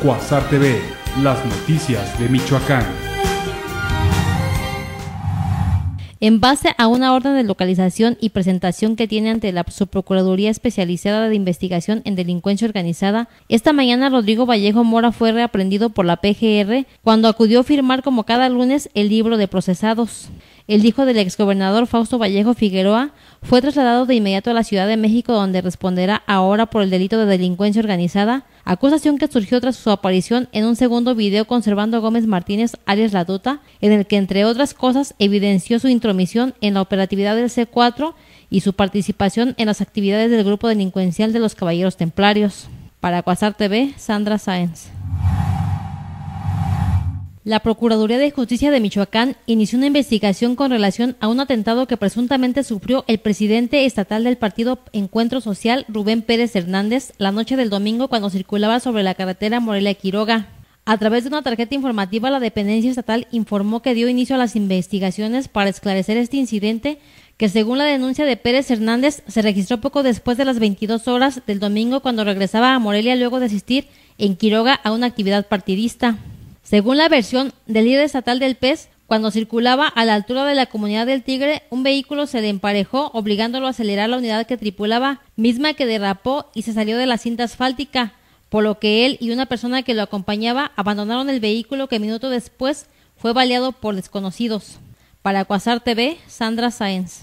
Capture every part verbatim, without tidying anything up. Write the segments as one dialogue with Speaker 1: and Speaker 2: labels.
Speaker 1: Cuasar T V, las noticias de Michoacán.
Speaker 2: En base a una orden de localización y presentación que tiene ante la Subprocuraduría Especializada de Investigación en Delincuencia Organizada, esta mañana Rodrigo Vallejo Mora fue reaprendido por la P G R cuando acudió a firmar como cada lunes el libro de procesados. El hijo del exgobernador Fausto Vallejo Figueroa fue trasladado de inmediato a la Ciudad de México, donde responderá ahora por el delito de delincuencia organizada, acusación que surgió tras su aparición en un segundo video con Servando Gómez Martínez, alias La Tuta, en el que, entre otras cosas, evidenció su intromisión en la operatividad del C cuatro y su participación en las actividades del grupo delincuencial de los Caballeros Templarios. Para Cuasar T V, Sandra Sáenz. La Procuraduría de Justicia de Michoacán inició una investigación con relación a un atentado que presuntamente sufrió el presidente estatal del partido Encuentro Social, Rubén Pérez Hernández, la noche del domingo cuando circulaba sobre la carretera Morelia-Quiroga. A través de una tarjeta informativa, la dependencia estatal informó que dio inicio a las investigaciones para esclarecer este incidente, que según la denuncia de Pérez Hernández, se registró poco después de las veintidós horas del domingo cuando regresaba a Morelia luego de asistir en Quiroga a una actividad partidista. Según la versión del líder estatal del P E S, cuando circulaba a la altura de la comunidad del Tigre, un vehículo se le emparejó, obligándolo a acelerar la unidad que tripulaba, misma que derrapó y se salió de la cinta asfáltica, por lo que él y una persona que lo acompañaba abandonaron el vehículo, que minuto después fue baleado por desconocidos. Para Cuasar T V, Sandra Sáenz.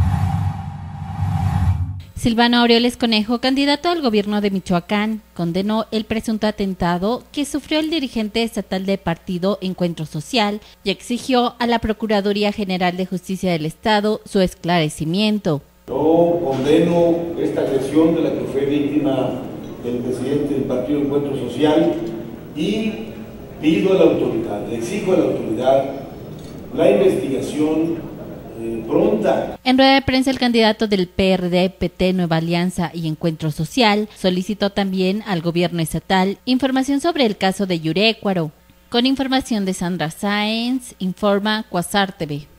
Speaker 3: Silvano Aureoles Conejo, candidato al gobierno de Michoacán, condenó el presunto atentado que sufrió el dirigente estatal del partido Encuentro Social y exigió a la Procuraduría General de Justicia del Estado su esclarecimiento.
Speaker 4: Yo condeno esta agresión de la que fue víctima el presidente del partido Encuentro Social y pido a la autoridad, le exijo a la autoridad la investigación pronta.
Speaker 3: En rueda de prensa, el candidato del P R D, P T, Nueva Alianza y Encuentro Social solicitó también al gobierno estatal información sobre el caso de Yurécuaro. Con información de Sandra Sáenz, informa Cuasar T V.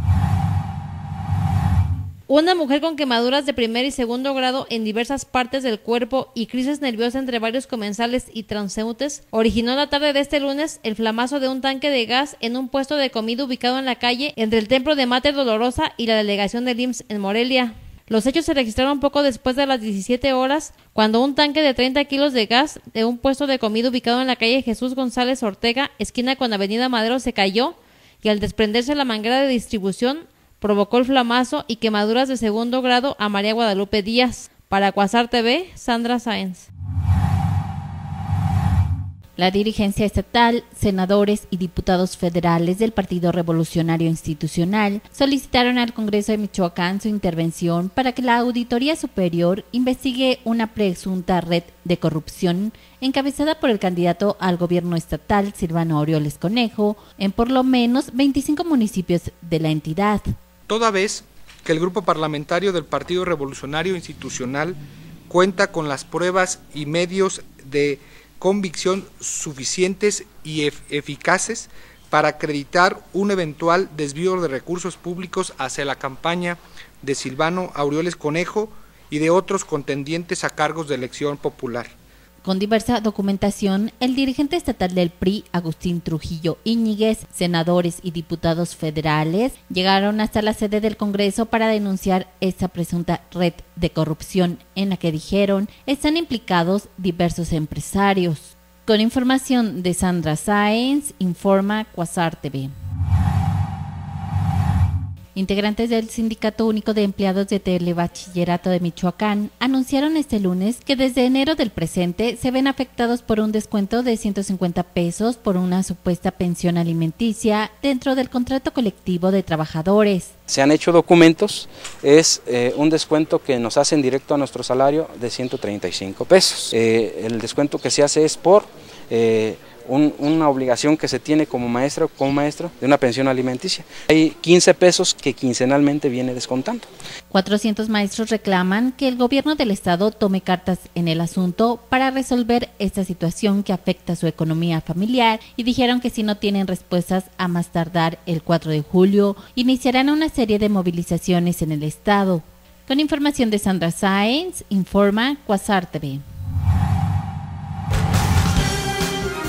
Speaker 2: Una mujer con quemaduras de primer y segundo grado en diversas partes del cuerpo y crisis nerviosa entre varios comensales y transeúntes originó la tarde de este lunes el flamazo de un tanque de gas en un puesto de comida ubicado en la calle entre el templo de Mater Dolorosa y la delegación del I M S S en Morelia. Los hechos se registraron poco después de las diecisiete horas, cuando un tanque de treinta kilos de gas de un puesto de comida ubicado en la calle Jesús González Ortega, esquina con Avenida Madero, se cayó y al desprenderse la manguera de distribución provocó el flamazo y quemaduras de segundo grado a María Guadalupe Díaz. Para Cuasar T V, Sandra Sáenz.
Speaker 3: La dirigencia estatal, senadores y diputados federales del Partido Revolucionario Institucional solicitaron al Congreso de Michoacán su intervención para que la Auditoría Superior investigue una presunta red de corrupción encabezada por el candidato al gobierno estatal, Silvano Aureoles Conejo, en por lo menos veinticinco municipios de la entidad.
Speaker 5: Toda vez que el grupo parlamentario del Partido Revolucionario Institucional cuenta con las pruebas y medios de convicción suficientes y ef- eficaces para acreditar un eventual desvío de recursos públicos hacia la campaña de Silvano Aureoles Conejo y de otros contendientes a cargos de elección popular.
Speaker 3: Con diversa documentación, el dirigente estatal del P R I, Agustín Trujillo Íñiguez, senadores y diputados federales llegaron hasta la sede del Congreso para denunciar esta presunta red de corrupción en la que dijeron están implicados diversos empresarios. Con información de Sandra Sáenz, informa Cuasar T V. Integrantes del Sindicato Único de Empleados de Telebachillerato de Michoacán anunciaron este lunes que desde enero del presente se ven afectados por un descuento de ciento cincuenta pesos por una supuesta pensión alimenticia dentro del contrato colectivo de trabajadores.
Speaker 6: Se han hecho documentos, es eh, un descuento que nos hacen directo a nuestro salario de ciento treinta y cinco pesos. Eh, el descuento que se hace es por eh, Un, una obligación que se tiene como maestro como maestro de una pensión alimenticia. Hay quince pesos que quincenalmente viene descontando.
Speaker 3: cuatrocientos maestros reclaman que el gobierno del estado tome cartas en el asunto para resolver esta situación que afecta a su economía familiar y dijeron que si no tienen respuestas a más tardar el cuatro de julio, iniciarán una serie de movilizaciones en el estado. Con información de Sandra Sáenz, informa Cuasar T V.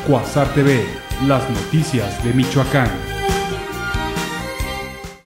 Speaker 1: Cuasar T V, las noticias de Michoacán.